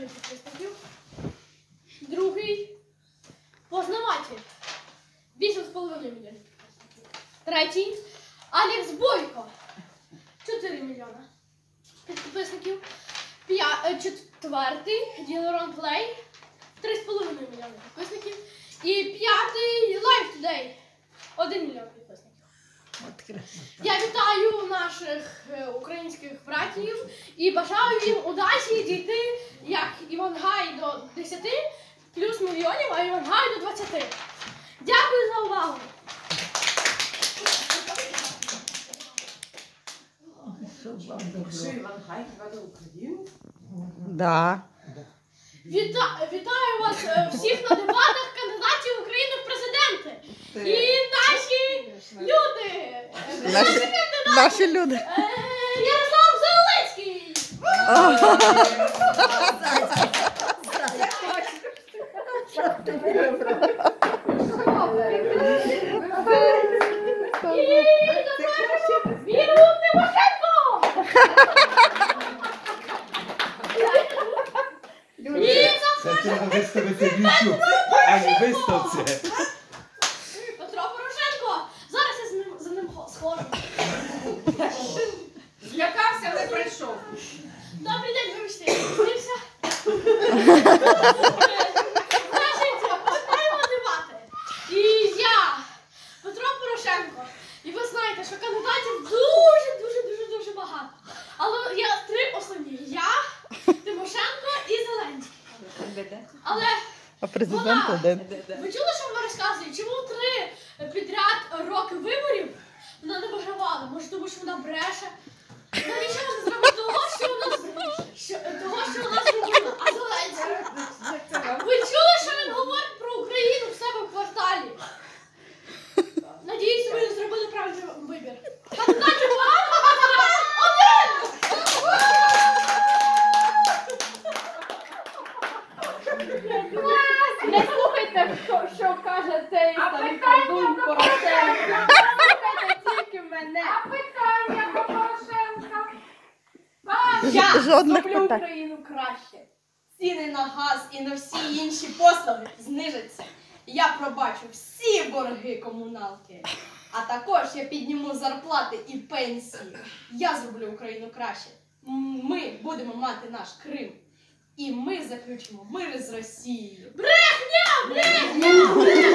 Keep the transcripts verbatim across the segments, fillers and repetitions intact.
мільйонів підписників. Другий Познаватель. вісім з половиною мільйонів підписників. Третій Алекс Бойко. чотири мільйона підписників. П'я... Четвертий Ділорон Плей. три з половиною мільйони підписників. І п'ятий Live Today. один мільйон підписників. Я вітаю наших е, українських братів і бажаю їм удачі дійти, як Івангай до десяти, плюс мільйонів, а Івангай до двадцяти. Дякую за увагу! Що Івангай веде Україну? Да. Віта... Вітаю вас е, всіх на дебатах кандидатів України в президенти! І наші люди! Наші, наші люди. Е, Ярослав Заволицький! І Віру Тимошенко! І Це треба виставити в YouTube, а не виставці. Петро Порошенко! Зараз я з ним, за ним хо- схожу. Злякався, не прийшов. Добрий день, вибачте, я спізнився. Значить, починаємо дебати. І я, Петро Порошенко. І ви знаєте, що кандидатів дуже, дуже, дуже, дуже багато. Але є три основні. Я, Тимошенко і Зеленський. Але А президент вона, один. ви чули, що вона розказує? Чому три підряд роки виборів вона не вигравала? Може, тому що вона бреше? Вона нічого не зробить того, що вона зробила. Що, того, що вона зробила. А Зеленський? Ви чули, що він говорить про Україну в себе в кварталі? Надіюсь, ви зробили правильний вибір. Кандидатів багато, а кандидат один! Не слухайте, що, що каже цей старий колдун Порошенко. Слухайте тільки мене. А питання до Порошенка? Я Жодних зроблю питань. Україну краще. Ціни на газ і на всі інші послуги знижаться. Я пробачу всі борги комуналки. А також я підніму зарплати і пенсії. Я зроблю Україну краще. М, Ми будемо мати наш Крим. І ми заключимо мир з Росією. Брехня! Брехня!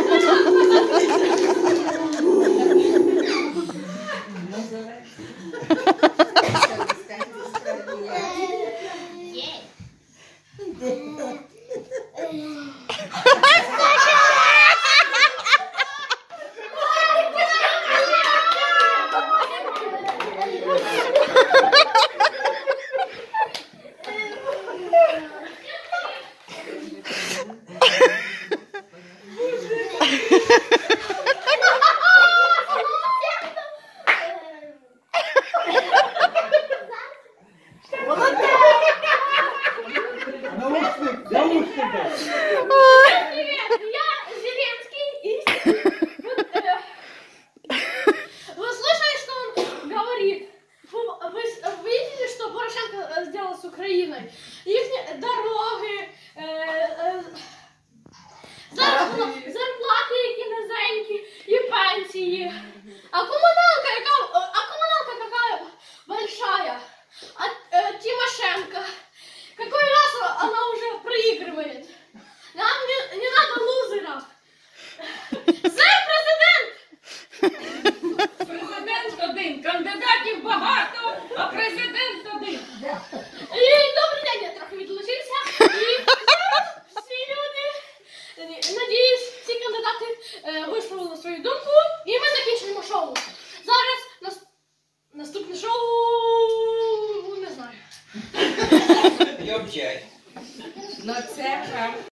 Наушник, наушник. Привет, я Зеленский. И... Вот, э, Вы слышали, что он говорит? Фу, Вы с- видели, что Порошенко э, сделал с Украиной? Их дороги, э, э, зарпла- зарплати, які низенькі, і пенсії. А комуналка, яка, а комуналка какая большая. А э, Тимошенко, какой раз она уже проигрывает? Нам не, не надо лузеров. Сэр президент! Президент один, кандидатів багато, а президент один. І добрий день, я трохи відлучився. І зараз всі люди, е, надіюсь, всі кандидати е, висловили свою думку. І ми закінчуємо шоу. Зараз нас, наступне шоу, не знаю. Я вчай. Ну це